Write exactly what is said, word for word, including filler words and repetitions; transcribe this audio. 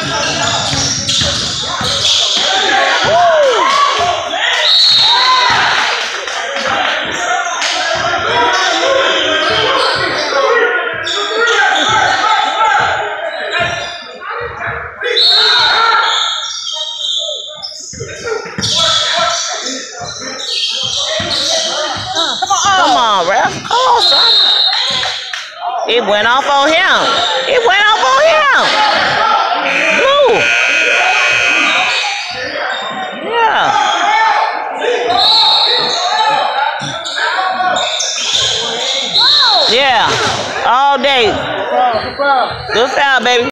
Come on, ref. Come on, son. It went off on him. It went off on him. Blue. Yeah. Yeah. All day. Good foul, baby.